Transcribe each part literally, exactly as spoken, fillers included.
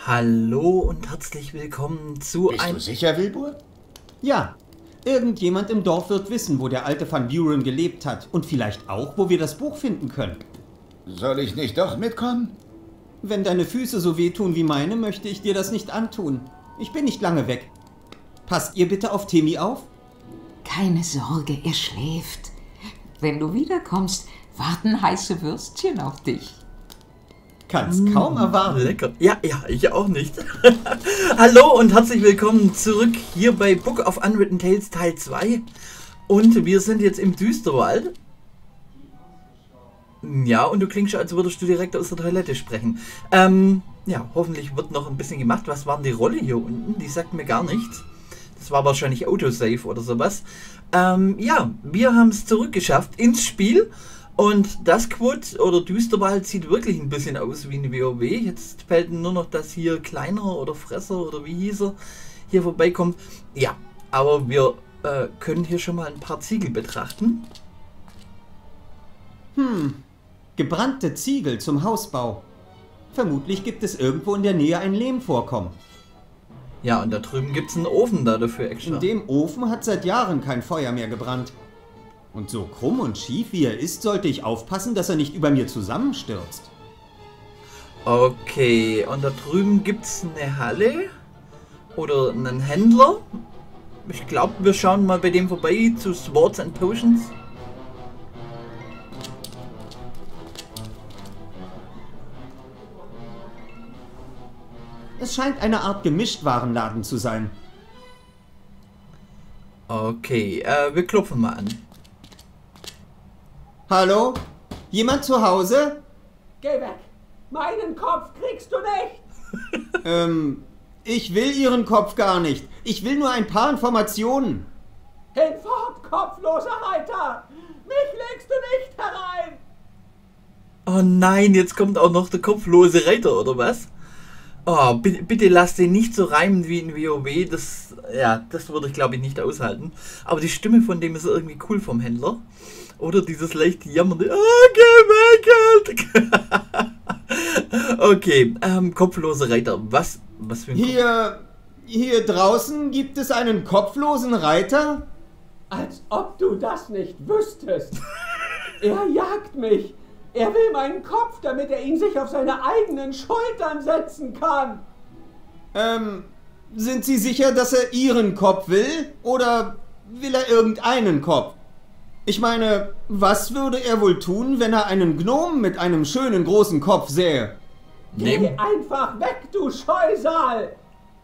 Hallo und herzlich willkommen zu Bist einem... du sicher, Wilbur? Ja, irgendjemand im Dorf wird wissen, wo der alte Van Buren gelebt hat und vielleicht auch, wo wir das Buch finden können. Soll ich nicht doch mitkommen? Wenn deine Füße so wehtun wie meine, möchte ich dir das nicht antun. Ich bin nicht lange weg. Passt ihr bitte auf Timmy auf? Keine Sorge, er schläft. Wenn du wiederkommst, warten heiße Würstchen auf dich. Kann's mmh, kaum erwarten. Lecker. Ja, ja, ich auch nicht. Hallo und herzlich willkommen zurück hier bei Book of Unwritten Tales Teil zwei. Und wir sind jetzt im Düsterwald. Ja, und du klingst, als würdest du direkt aus der Toilette sprechen. Ähm, ja, hoffentlich wird noch ein bisschen gemacht. Was war denn die Rolle hier unten? Die sagt mir gar nichts. Das war wahrscheinlich Autosave oder sowas. Ähm, ja, wir haben es zurückgeschafft ins Spiel. Und das Quad oder Düsterwald sieht wirklich ein bisschen aus wie eine WoW. Jetzt fällt nur noch, dass hier Kleiner oder Fresser oder wie hieß er hier vorbeikommt. Ja, aber wir äh, können hier schon mal ein paar Ziegel betrachten. Hm, gebrannte Ziegel zum Hausbau. Vermutlich gibt es irgendwo in der Nähe ein Lehmvorkommen. Ja, und da drüben gibt es einen Ofen da dafür extra. In dem Ofen hat seit Jahren kein Feuer mehr gebrannt. Und so krumm und schief wie er ist, sollte ich aufpassen, dass er nicht über mir zusammenstürzt. Okay, und da drüben gibt es eine Halle oder einen Händler. Ich glaube, wir schauen mal bei dem vorbei zu Swords and Potions. Es scheint eine Art Gemischtwarenladen zu sein. Okay, äh, wir klopfen mal an. Hallo? Jemand zu Hause? Geh weg! Meinen Kopf kriegst du nicht! ähm, ich will Ihren Kopf gar nicht. Ich will nur ein paar Informationen. Hinfort, kopfloser Reiter! Mich legst du nicht herein! Oh nein, jetzt kommt auch noch der kopflose Reiter, oder was? Oh, bitte, bitte lass den nicht so reimen wie in WoW. Das, ja, das würde ich glaube ich nicht aushalten. Aber die Stimme von dem ist irgendwie cool vom Händler. Oder dieses leicht jammernde, oh, geh weg, halt. Okay, ähm, kopfloser Reiter. Was, was für ein Hier, hier draußen gibt es einen kopflosen Reiter? Als ob du das nicht wüsstest. Er jagt mich. Er will meinen Kopf, damit er ihn sich auf seine eigenen Schultern setzen kann. Ähm, sind Sie sicher, dass er Ihren Kopf will? Oder will er irgendeinen Kopf? Ich meine, was würde er wohl tun, wenn er einen Gnomen mit einem schönen großen Kopf sähe? Geh nee. einfach weg, du Scheusal!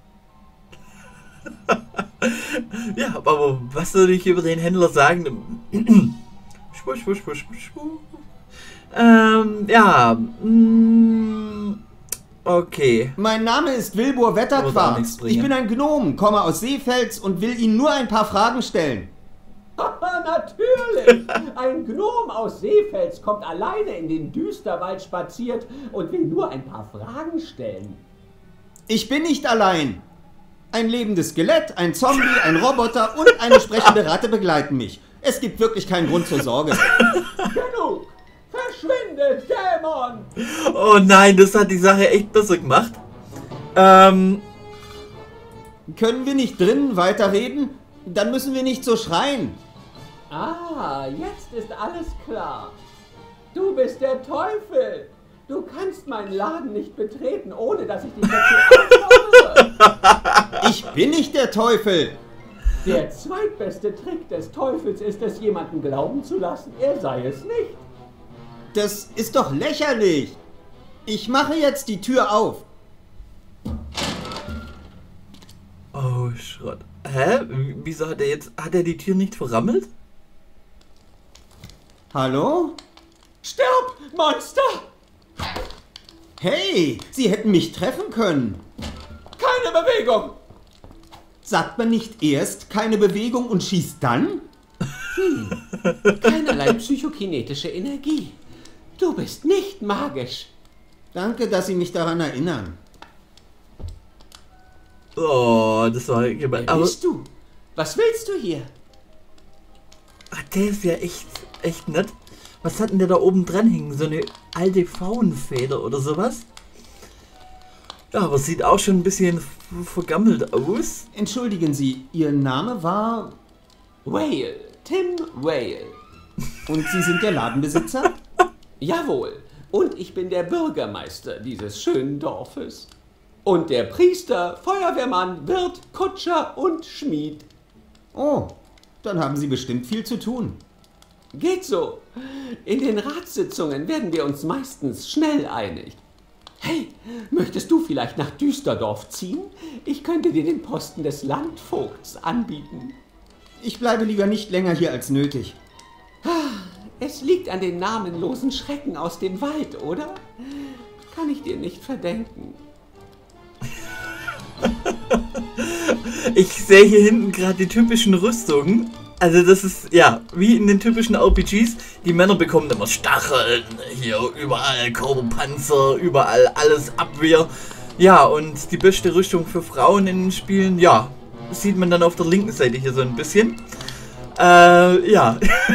Ja, aber was soll ich über den Händler sagen? Schwur, schwur, schwur, schwur, schwur. Ähm, ja. Mm, okay. Mein Name ist Wilbur Wetterquarz. Ich bin ein Gnom, komme aus Seefels und will Ihnen nur ein paar Fragen stellen. Natürlich! Ein Gnom aus Seefels kommt alleine in den Düsterwald spaziert und will nur ein paar Fragen stellen. Ich bin nicht allein. Ein lebendes Skelett, ein Zombie, ein Roboter und eine sprechende Ratte begleiten mich. Es gibt wirklich keinen Grund zur Sorge. Genug! Verschwinde, Dämon! Oh nein, das hat die Sache echt besser gemacht. Ähm... Können wir nicht drinnen weiterreden? Dann müssen wir nicht so schreien. Ah, jetzt ist alles klar. Du bist der Teufel. Du kannst meinen Laden nicht betreten, ohne dass ich dich dazu auffordere. Ich bin nicht der Teufel. Der zweitbeste Trick des Teufels ist es, jemanden glauben zu lassen, er sei es nicht. Das ist doch lächerlich. Ich mache jetzt die Tür auf. Oh, Schrott. Hä? Wieso hat er jetzt... Hat er die Tür nicht verrammelt? Hallo? Stirb, Monster! Hey, Sie hätten mich treffen können. Keine Bewegung! Sagt man nicht erst keine Bewegung und schießt dann? Hm. Keinerlei psychokinetische Energie. Du bist nicht magisch. Danke, dass Sie mich daran erinnern. Oh, das war... Wer bist du? Was willst du hier? Ach, der ist ja echt, echt nett. Was hat denn der da oben dran hängen? So eine alte Faunfeder oder sowas? Ja, aber sieht auch schon ein bisschen vergammelt aus. Entschuldigen Sie, Ihr Name war... Whale, Tim Whale. Und Sie sind der Ladenbesitzer? Jawohl. Und ich bin der Bürgermeister dieses schönen Dorfes. Und der Priester, Feuerwehrmann, Wirt, Kutscher und Schmied. Oh, dann haben Sie bestimmt viel zu tun. Geht so. In den Ratssitzungen werden wir uns meistens schnell einig. Hey, möchtest du vielleicht nach Düsterdorf ziehen? Ich könnte dir den Posten des Landvogts anbieten. Ich bleibe lieber nicht länger hier als nötig. Es liegt an den namenlosen Schrecken aus dem Wald, oder? Kann ich dir nicht verdenken. Ich sehe hier hinten gerade die typischen Rüstungen. Also das ist, ja, wie in den typischen R P Gs. Die Männer bekommen immer Stacheln, hier überall Körperpanzer, überall alles Abwehr. Ja, und die beste Rüstung für Frauen in den Spielen, ja, sieht man dann auf der linken Seite hier so ein bisschen. Äh, ja.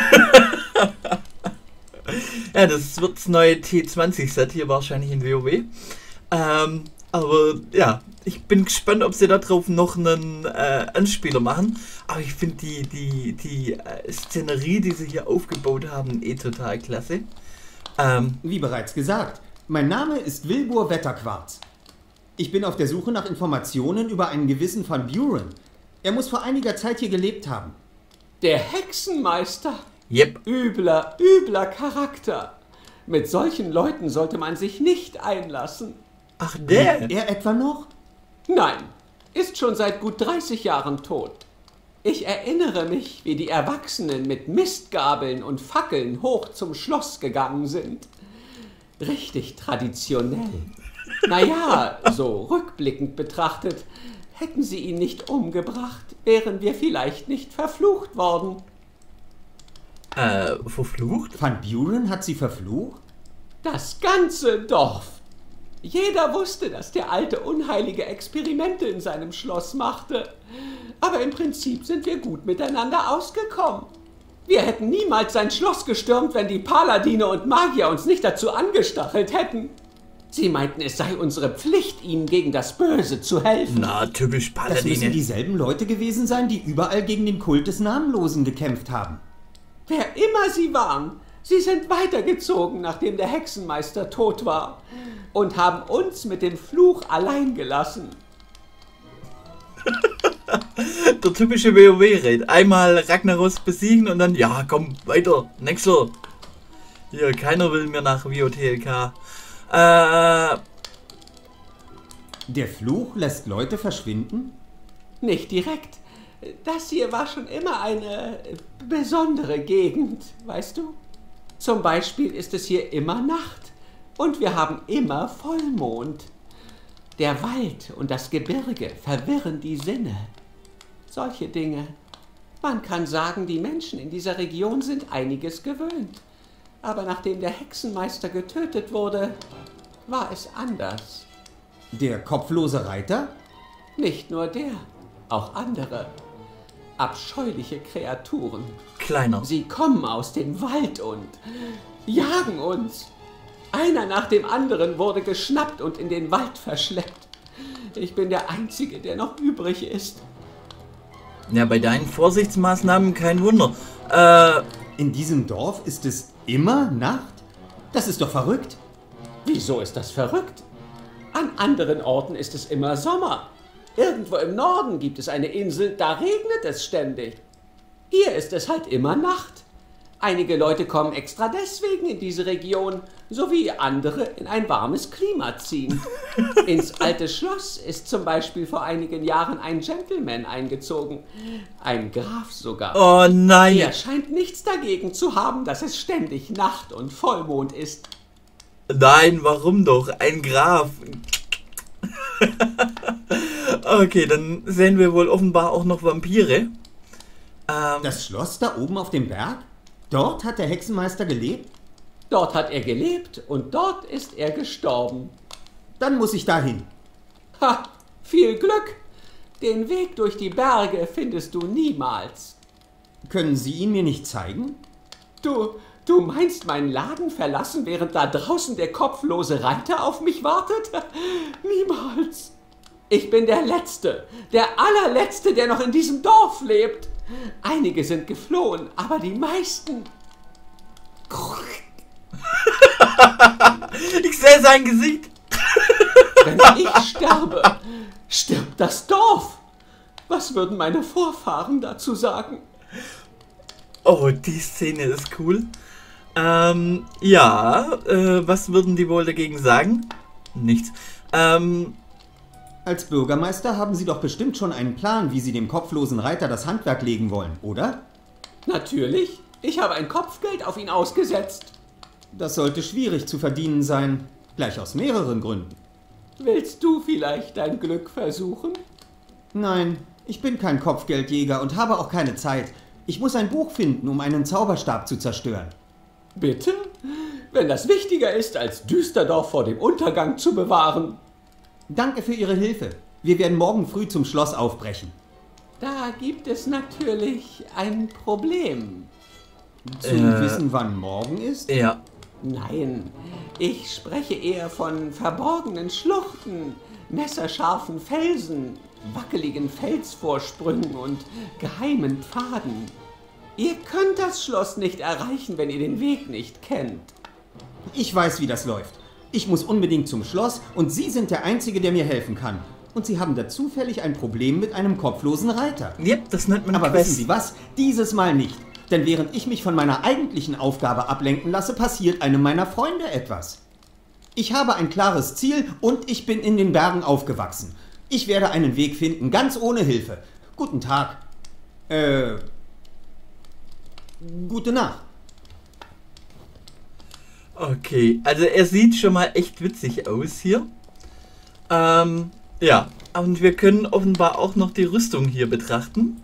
Ja, das wird das neue T zwanzig Set hier wahrscheinlich in WoW. Ähm, aber ja, ich bin gespannt, ob sie da drauf noch einen äh, Anspieler machen. Aber ich finde die, die, die äh, Szenerie, die sie hier aufgebaut haben, eh total klasse. Ähm, Wie bereits gesagt, mein Name ist Wilbur Wetterquarz. Ich bin auf der Suche nach Informationen über einen gewissen Van Buren. Er muss vor einiger Zeit hier gelebt haben. Der Hexenmeister? yep. Übler, übler Charakter. Mit solchen Leuten sollte man sich nicht einlassen. Ach, der? Er etwa noch? Nein, ist schon seit gut dreißig Jahren tot. Ich erinnere mich, wie die Erwachsenen mit Mistgabeln und Fackeln hoch zum Schloss gegangen sind. Richtig traditionell. Naja, so rückblickend betrachtet, hätten sie ihn nicht umgebracht, wären wir vielleicht nicht verflucht worden. Äh, verflucht? Van Buren hat sie verflucht? Das ganze Dorf. Jeder wusste, dass der alte unheilige Experimente in seinem Schloss machte. Aber im Prinzip sind wir gut miteinander ausgekommen. Wir hätten niemals sein Schloss gestürmt, wenn die Paladine und Magier uns nicht dazu angestachelt hätten. Sie meinten, es sei unsere Pflicht, ihnen gegen das Böse zu helfen. Na, typisch Das müssen Paladine. dieselben Leute gewesen sein, die überall gegen den Kult des Namenlosen gekämpft haben. Wer immer sie waren, sie sind weitergezogen, nachdem der Hexenmeister tot war. Und haben uns mit dem Fluch allein gelassen. Der typische WoW-Raid. Einmal Ragnaros besiegen und dann, ja, komm, weiter, nächster. Hier, keiner will mir nach W O T L K. Äh, Der Fluch lässt Leute verschwinden? Nicht direkt. Das hier war schon immer eine besondere Gegend, weißt du? Zum Beispiel ist es hier immer Nacht und wir haben immer Vollmond. Der Wald und das Gebirge verwirren die Sinne. Solche Dinge. Man kann sagen, die Menschen in dieser Region sind einiges gewöhnt. Aber nachdem der Hexenmeister getötet wurde, war es anders. Der kopflose Reiter? Nicht nur der, auch andere. Abscheuliche Kreaturen. kleiner. Sie kommen aus dem Wald und jagen uns. Einer nach dem anderen wurde geschnappt und in den Wald verschleppt. Ich bin der Einzige, der noch übrig ist. Ja, bei deinen Vorsichtsmaßnahmen kein Wunder. Äh, In diesem Dorf ist es immer Nacht? Das ist doch verrückt. Wieso ist das verrückt? An anderen Orten ist es immer Sommer. Irgendwo im Norden gibt es eine Insel, da regnet es ständig. Hier ist es halt immer Nacht. Einige Leute kommen extra deswegen in diese Region, sowie andere in ein warmes Klima ziehen. Ins alte Schloss ist zum Beispiel vor einigen Jahren ein Gentleman eingezogen. Ein Graf sogar. oh nein. Er scheint nichts dagegen zu haben, dass es ständig Nacht und Vollmond ist. Nein, warum doch? Ein Graf. Okay, dann sehen wir wohl offenbar auch noch Vampire. Ähm, Das Schloss da oben auf dem Berg? Dort hat der Hexenmeister gelebt? Dort hat er gelebt und dort ist er gestorben. Dann muss ich dahin. Ha, viel Glück! Den Weg durch die Berge findest du niemals. Können Sie ihn mir nicht zeigen? Du, Du meinst meinen Laden verlassen, während da draußen der kopflose Reiter auf mich wartet? Niemals. Ich bin der Letzte, der allerletzte, der noch in diesem Dorf lebt. Einige sind geflohen, aber die meisten... Ich sehe sein Gesicht. Wenn ich sterbe, stirbt das Dorf. Was würden meine Vorfahren dazu sagen? Oh, die Szene ist cool. Ähm, ja, äh, was würden die wohl dagegen sagen? Nichts. Ähm... Als Bürgermeister haben Sie doch bestimmt schon einen Plan, wie Sie dem kopflosen Reiter das Handwerk legen wollen, oder? Natürlich. Ich habe ein Kopfgeld auf ihn ausgesetzt. Das sollte schwierig zu verdienen sein, gleich aus mehreren Gründen. Willst du vielleicht dein Glück versuchen? Nein, ich bin kein Kopfgeldjäger und habe auch keine Zeit. Ich muss ein Buch finden, um einen Zauberstab zu zerstören. Bitte? Wenn das wichtiger ist, als Düsterdorf vor dem Untergang zu bewahren. Danke für Ihre Hilfe. Wir werden morgen früh zum Schloss aufbrechen. Da gibt es natürlich ein Problem. Zu Äh. wissen, wann morgen ist? Ja. Nein, ich spreche eher von verborgenen Schluchten, messerscharfen Felsen, wackeligen Felsvorsprüngen und geheimen Pfaden. Ihr könnt das Schloss nicht erreichen, wenn ihr den Weg nicht kennt. Ich weiß, wie das läuft. Ich muss unbedingt zum Schloss und Sie sind der Einzige, der mir helfen kann. Und Sie haben da zufällig ein Problem mit einem kopflosen Reiter. Ja, das nennt man Aber Quest. wissen Sie was? Dieses Mal nicht. Denn während ich mich von meiner eigentlichen Aufgabe ablenken lasse, passiert einem meiner Freunde etwas. Ich habe ein klares Ziel und ich bin in den Bergen aufgewachsen. Ich werde einen Weg finden, ganz ohne Hilfe. Guten Tag. Äh... Gute Nacht. Okay, also er sieht schon mal echt witzig aus hier. Ähm, ja. Und wir können offenbar auch noch die Rüstung hier betrachten.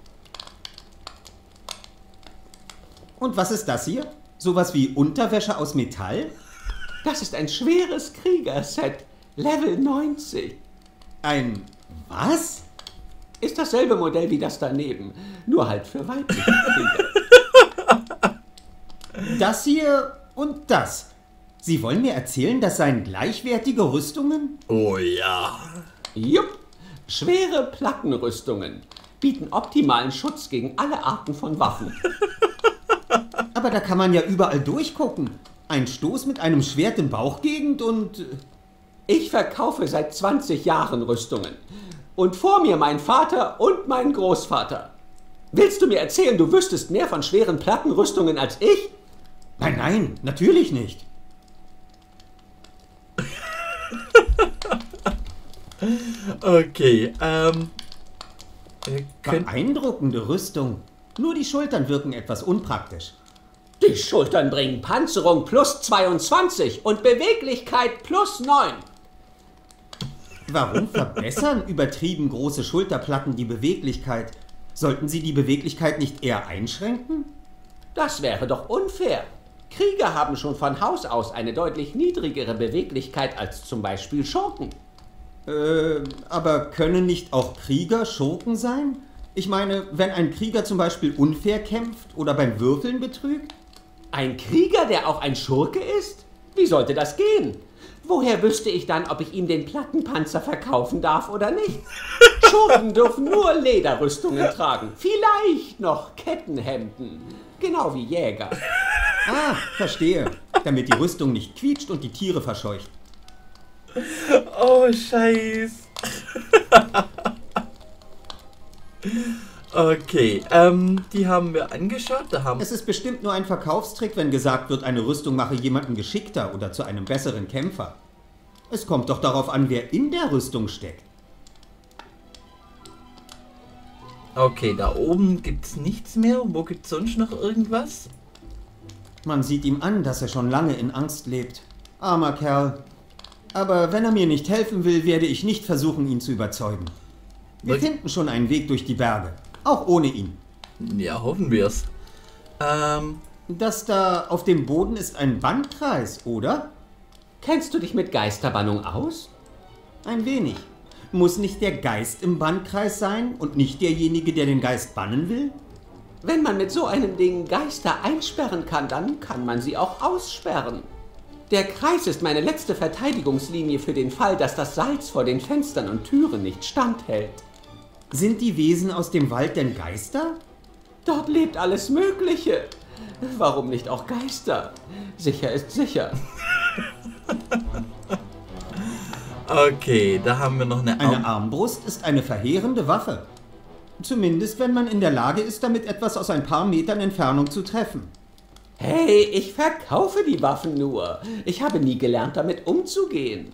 Und was ist das hier? Sowas wie Unterwäsche aus Metall? Das ist ein schweres Kriegerset, Level neunzig. Ein... was? Ist dasselbe Modell wie das daneben, nur halt für weibliche Krieger. Das hier und das. Sie wollen mir erzählen, das seien gleichwertige Rüstungen? Oh ja. Jupp, schwere Plattenrüstungen bieten optimalen Schutz gegen alle Arten von Waffen. Aber da kann man ja überall durchgucken. Ein Stoß mit einem Schwert in Bauchgegend und... Ich verkaufe seit zwanzig Jahren Rüstungen. Und vor mir mein Vater und mein Großvater. Willst du mir erzählen, du wüsstest mehr von schweren Plattenrüstungen als ich? Nein, nein, natürlich nicht. Okay, ähm... wir können- Beeindruckende Rüstung. Nur die Schultern wirken etwas unpraktisch. Die Schultern bringen Panzerung plus zweiundzwanzig und Beweglichkeit plus neun. Warum verbessern übertrieben große Schulterplatten die Beweglichkeit? Sollten sie die Beweglichkeit nicht eher einschränken? Das wäre doch unfair. Krieger haben schon von Haus aus eine deutlich niedrigere Beweglichkeit als zum Beispiel Schurken. Äh, aber können nicht auch Krieger Schurken sein? Ich meine, wenn ein Krieger zum Beispiel unfair kämpft oder beim Würfeln betrügt? Ein Krieger, der auch ein Schurke ist? Wie sollte das gehen? Woher wüsste ich dann, ob ich ihm den Plattenpanzer verkaufen darf oder nicht? Schurken dürfen nur Lederrüstungen tragen, vielleicht noch Kettenhemden, genau wie Jäger. Ah, verstehe. Damit die Rüstung nicht quietscht und die Tiere verscheucht. Oh, Scheiß. Okay, ähm, die haben wir angeschaut. Da haben Es ist bestimmt nur ein Verkaufstrick, wenn gesagt wird, eine Rüstung mache jemanden geschickter oder zu einem besseren Kämpfer. Es kommt doch darauf an, wer in der Rüstung steckt. Okay, da oben gibt's nichts mehr. Wo gibt's sonst noch irgendwas? Man sieht ihm an, dass er schon lange in Angst lebt. Armer Kerl. Aber wenn er mir nicht helfen will, werde ich nicht versuchen, ihn zu überzeugen. Wir Was? finden schon einen Weg durch die Berge. Auch ohne ihn. Ja, hoffen wir's. Ähm, Das da auf dem Boden ist ein Bannkreis, oder? Kennst du dich mit Geisterbannung aus? Ein wenig. Muss nicht der Geist im Bannkreis sein und nicht derjenige, der den Geist bannen will? Wenn man mit so einem Ding Geister einsperren kann, dann kann man sie auch aussperren. Der Kreis ist meine letzte Verteidigungslinie für den Fall, dass das Salz vor den Fenstern und Türen nicht standhält. Sind die Wesen aus dem Wald denn Geister? Dort lebt alles Mögliche. Warum nicht auch Geister? Sicher ist sicher. Okay, da haben wir noch eine, Eine Arm Armbrust ist eine verheerende Waffe. Zumindest, wenn man in der Lage ist, damit etwas aus ein paar Metern Entfernung zu treffen. Hey, ich verkaufe die Waffen nur. Ich habe nie gelernt, damit umzugehen.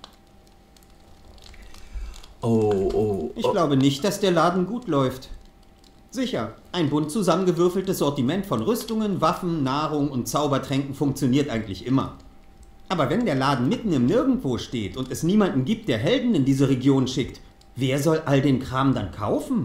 Oh, oh. Ich oh. glaube nicht, dass der Laden gut läuft. Sicher, ein bunt zusammengewürfeltes Sortiment von Rüstungen, Waffen, Nahrung und Zaubertränken funktioniert eigentlich immer. Aber wenn der Laden mitten im Nirgendwo steht und es niemanden gibt, der Helden in diese Region schickt, wer soll all den Kram dann kaufen?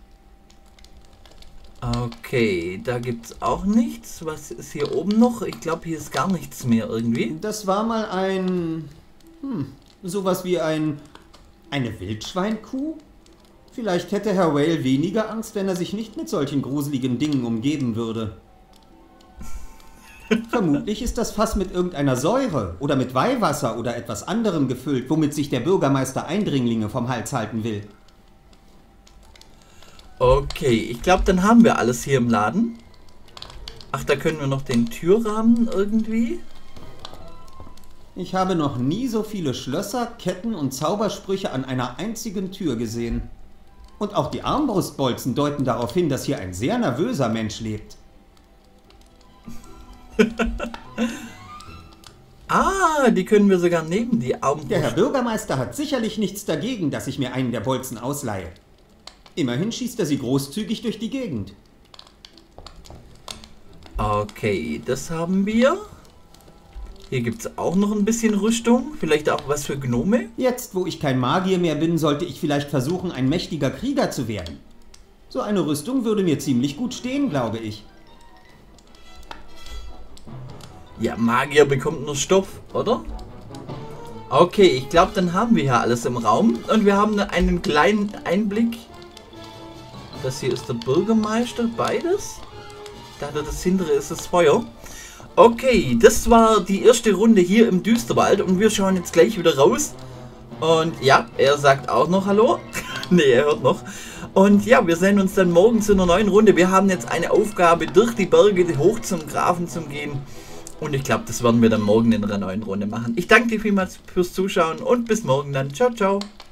Okay, da gibt's auch nichts. Was ist hier oben noch? Ich glaube, hier ist gar nichts mehr irgendwie. Das war mal ein... Hm, sowas wie ein... eine Wildschweinkuh? Vielleicht hätte Herr Whale weniger Angst, wenn er sich nicht mit solchen gruseligen Dingen umgeben würde. Vermutlich ist das Fass mit irgendeiner Säure oder mit Weihwasser oder etwas anderem gefüllt, womit sich der Bürgermeister Eindringlinge vom Hals halten will. Okay, ich glaube, dann haben wir alles hier im Laden. Ach, da können wir noch den Türrahmen irgendwie. Ich habe noch nie so viele Schlösser, Ketten und Zaubersprüche an einer einzigen Tür gesehen. Und auch die Armbrustbolzen deuten darauf hin, dass hier ein sehr nervöser Mensch lebt. Ah, die können wir sogar nehmen, die Armbrust. Der Herr Bürgermeister hat sicherlich nichts dagegen, dass ich mir einen der Bolzen ausleihe. Immerhin schießt er sie großzügig durch die Gegend. Okay, das haben wir. Hier gibt es auch noch ein bisschen Rüstung. Vielleicht auch was für Gnome. Jetzt, wo ich kein Magier mehr bin, sollte ich vielleicht versuchen, ein mächtiger Krieger zu werden. So eine Rüstung würde mir ziemlich gut stehen, glaube ich. Ja, Magier bekommt nur Stoff, oder? Okay, ich glaube, dann haben wir hier alles im Raum. Und wir haben einen kleinen Einblick. Das hier ist der Bürgermeister, beides. Da das hintere ist das Feuer. Okay, das war die erste Runde hier im Düsterwald. Und wir schauen jetzt gleich wieder raus. Und ja, er sagt auch noch Hallo. Ne, er hört noch. Und ja, wir sehen uns dann morgen zu einer neuen Runde. Wir haben jetzt eine Aufgabe, durch die Berge hoch zum Grafen zu gehen. Und ich glaube, das werden wir dann morgen in einer neuen Runde machen. Ich danke dir vielmals fürs Zuschauen und bis morgen dann. Ciao, ciao.